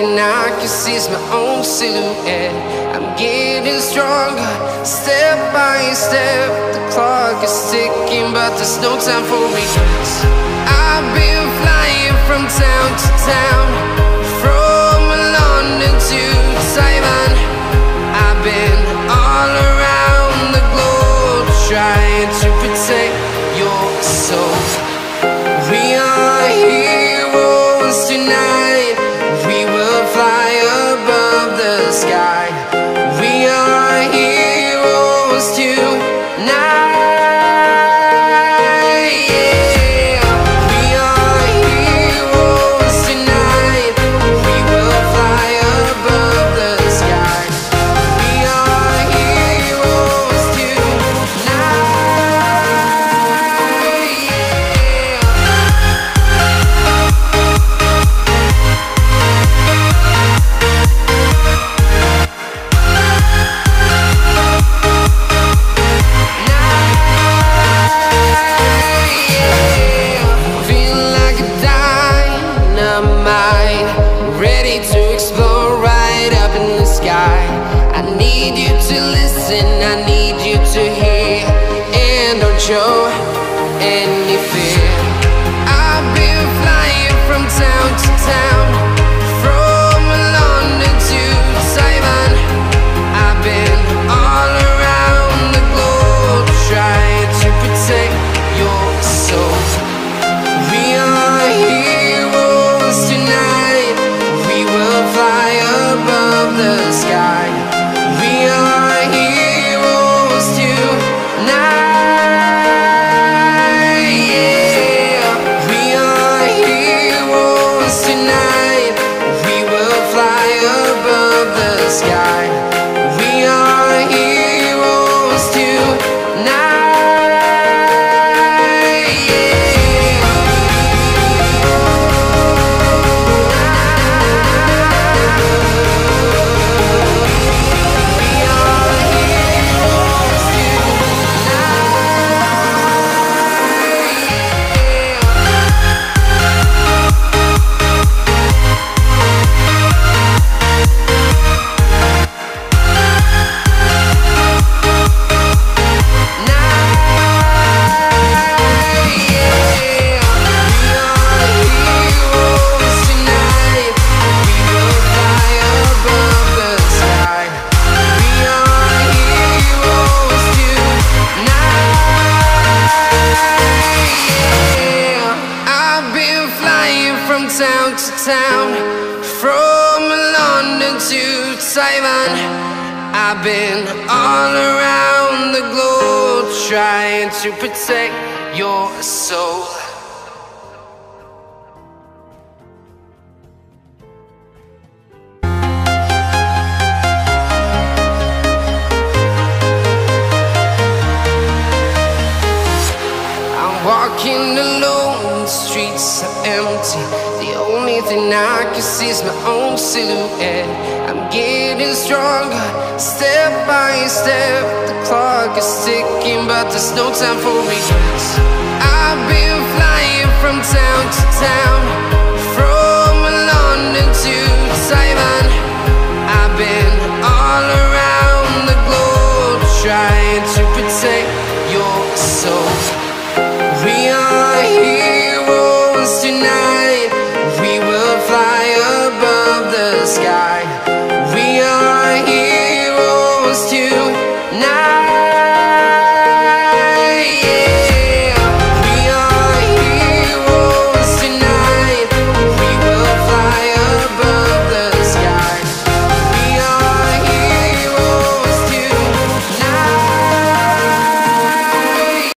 thing I can see is my own silhouette. I'm getting stronger, step by step. The clock is ticking, but there's no time for regrets. I've been flying from town to town, from London to Taiwan. I've been all around the globe, trying to protect your soul. We are heroes tonight. We will fly above the sky. We are heroes tonight. Yeah. We are heroes tonight. We will fly above the sky. We are heroes tonight. I need you to hear and don't show any fear. I've been flying from town to town, from London to Taiwan. I've been all around the globe, trying to protect your soul. We are heroes tonight. We will fly above the sky. We are heroes tonight. Yeah. We are heroes tonight. We will fly above the sky. We are heroes tonight. Yeah. From town to town, from London to Taiwan. I've been all around the globe, trying to protect your soul. I'm walking alone, the streets are empty. The only thing I can see is my own silhouette. I'm getting stronger, step by step. The clock is ticking, but there's no time for regrets. I've been flying from town to town,